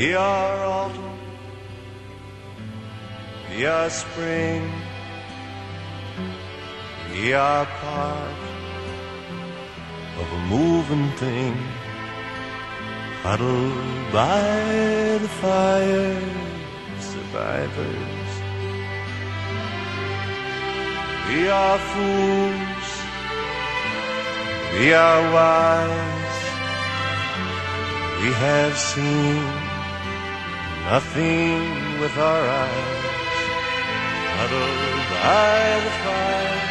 We are autumn, we are spring, we are part of a moving thing, huddled by the fire, survivors. We are fools, we are wise, we have seen nothing with our eyes, huddled by the fire,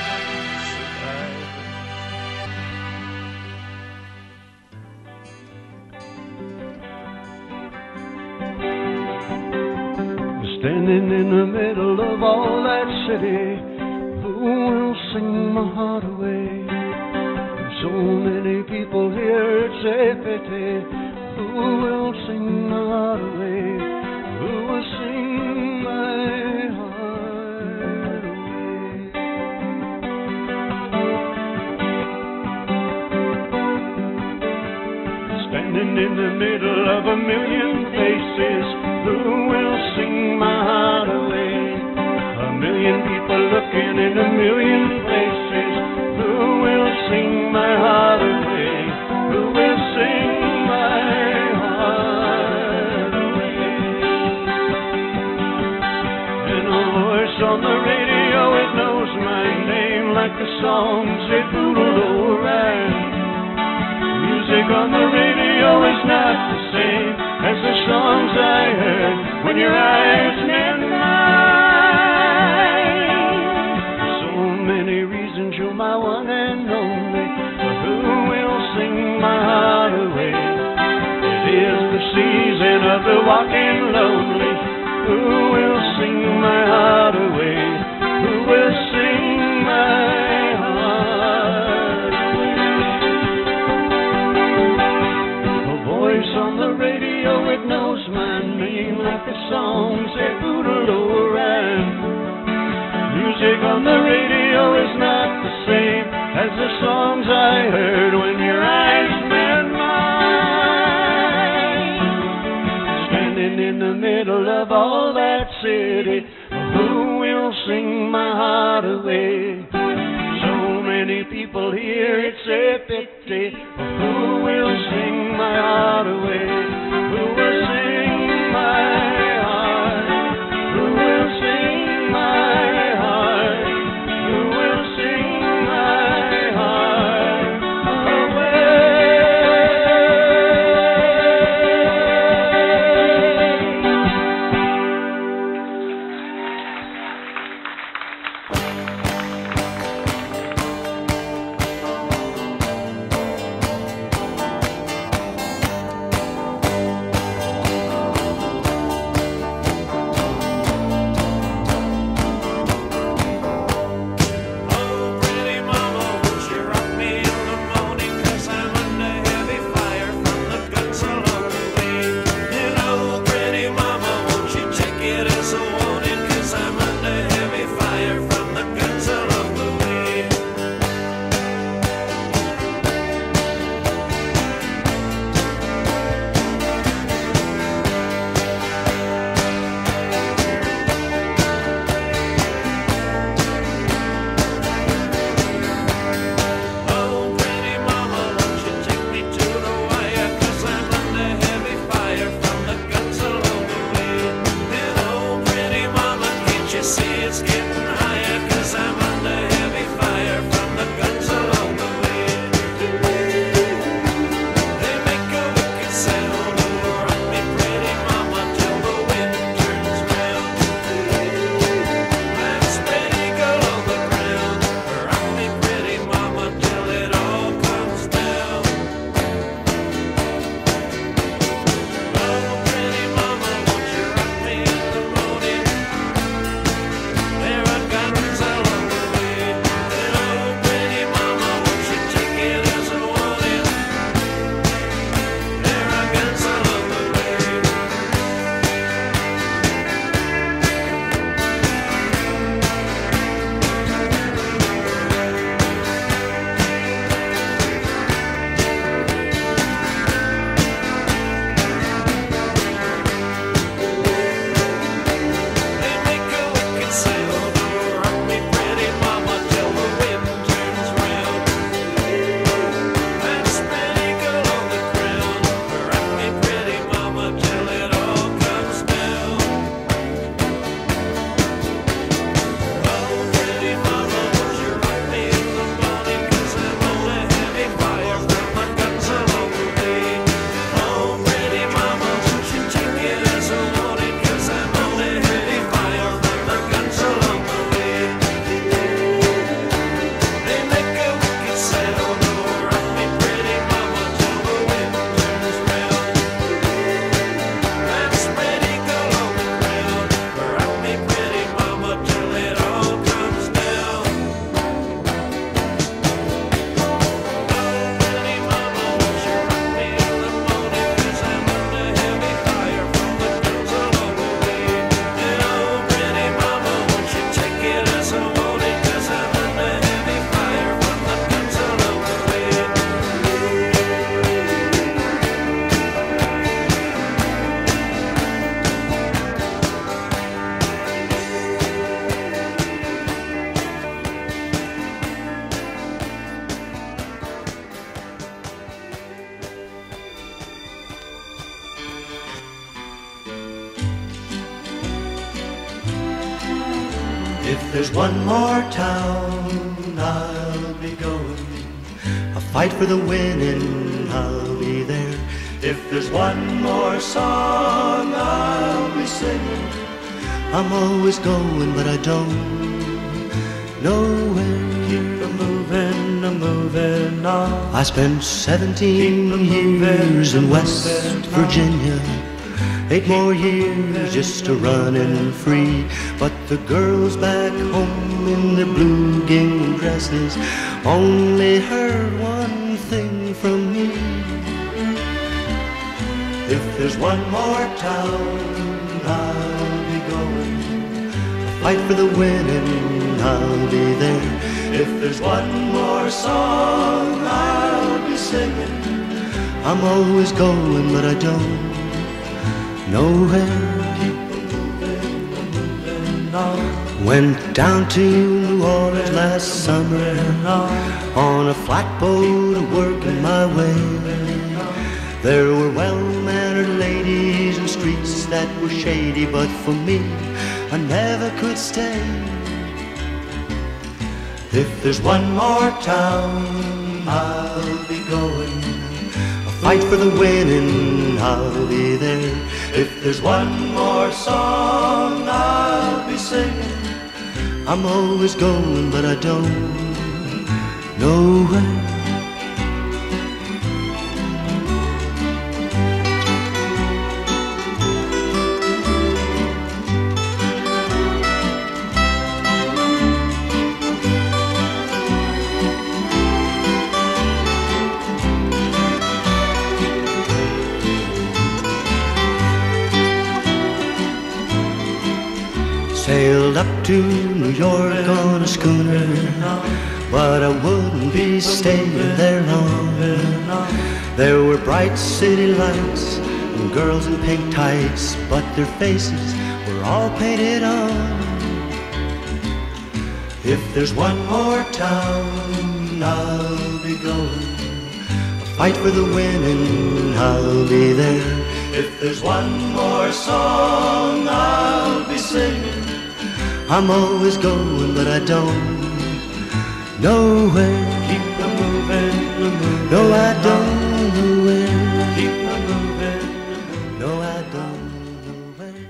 survivors. Standing in the middle of all that city, who will sing my heart away? There's so many people here, it's a pity. Who will sing my heart away? Who will sing my heart away? Standing in the middle of a million faces, who will sing my heart away? A million people looking in a million places, who will sing my heart away? Who will sing my heart away? And a voice on the radio, it knows my name like the songs it doodled around. Music on the radio is not the same as the songs I heard when your eyes met mine. So many reasons you're my one and only, but who will sing my heart away? It is the season of the walking lonely. Who will sing my heart away? Who will sing my heart away? A voice on the radio, it knows my name like the songs they poodled around. Music on the radio is not the same as the songs I heard when your eyes met mine. Standing in the middle of all that city, who will sing my heart away? So many people here, it's a pity. Who will sing my heart away? Who will sing my heart? Who will sing my heart? Who will sing my heart away? If there's one more town, I'll be going. A fight for the winning, I'll be there. If there's one more song, I'll be singing. I'm always going, but I don't know where. Keep a-moving on. I spent 17 years in West Virginia. 8 more years just to running free. But the girls back home in their blue gingham dresses only heard one thing from me. If there's one more town, I'll be going. A fight for the winning, I'll be there. If there's one more song, I'll be singing. I'm always going, but I don't know where. Went down to New Orleans last summer on a flatboat working my way. There were well-mannered ladies and streets that were shady, but for me, I never could stay. If there's one more town, I'll be going. A fight for the winning, I'll be there. If there's one more song, I'll be singing. I'm always going, but I don't know where. Sailed up to New York on a schooner, but I wouldn't be staying there long. There were bright city lights and girls in pink tights, but their faces were all painted on. If there's one more town, I'll be going. A fight for the winning, I'll be there. If there's one more song, I'll be singing. I'm always going, but I don't know where. Keep a-moving. No, I don't know where. Keep a-moving. No, I don't know where.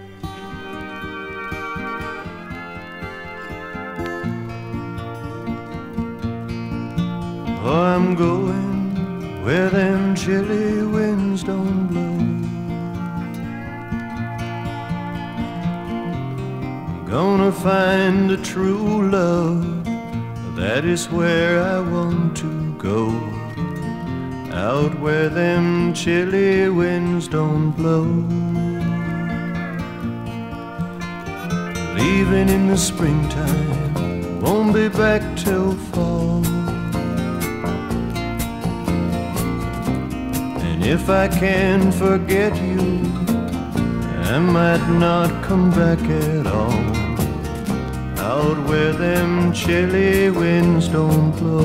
Oh, I'm going where them chilly winds don't blow. Gonna find a true love, that is where I want to go. Out where them chilly winds don't blow. Leaving in the springtime, won't be back till fall. And if I can forget you, I might not come back at all. Out where them chilly winds don't blow.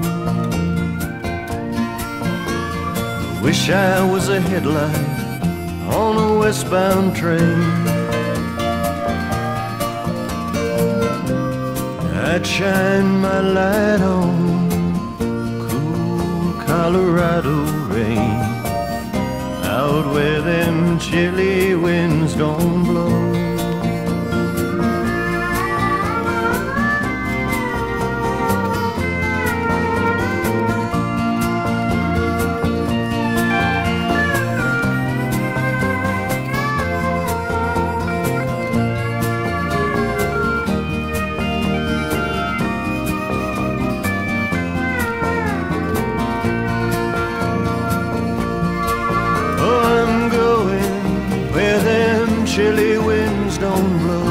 Wish I was a headlight on a westbound train. I'd shine my light on cool Colorado rain. Out where them chilly winds don't blow. Chilly winds don't blow.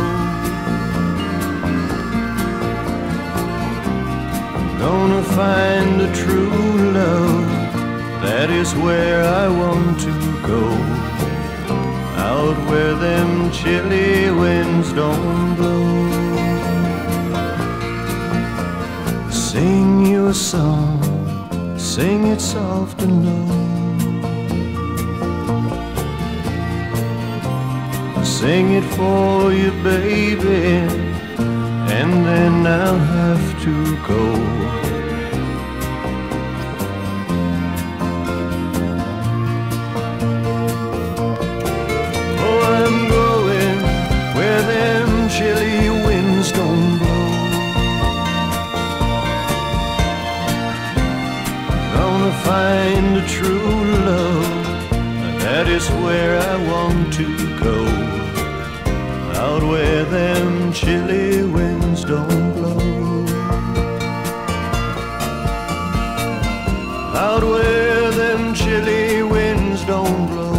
Gonna find a true love, that is where I want to go. Out where them chilly winds don't blow. Sing you a song, sing it soft and low. Sing it for you, baby, and then I'll have to go. Oh, I'm going where them chilly winds don't blow. Gonna find a true love, that is where I want to go. Out where them chilly winds don't blow. Out where them chilly winds don't blow.